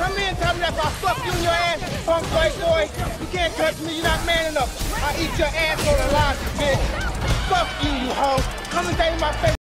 Come in and tell me that if I fuck you in your ass, punk white boy. You can't touch me, you're not man enough. I eat your ass on the line, bitch. Fuck you, you hoe. Come and say in my face.